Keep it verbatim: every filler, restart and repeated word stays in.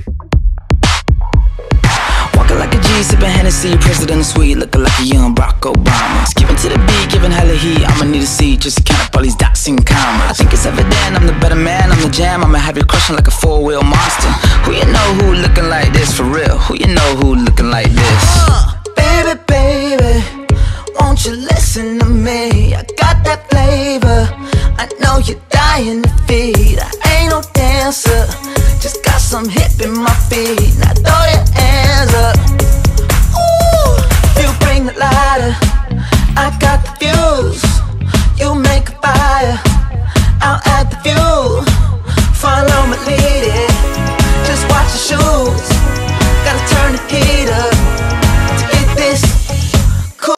Walking like a G, sipping Hennessy, President Sweet, looking like a young Barack Obama. Skipping to the beat, giving hella heat. I'ma need a seat just to count up all these dots and commas. I think it's evident I'm the better man, I'm the jam. I'ma have you crushing like a four-wheel monster. Who you know who looking like this for real? Who you know who looking like this? Uh, baby, baby, won't you listen to me? I got that flavor, I know you're dying to feed. I ain't no dancer, just got some hip in my feet.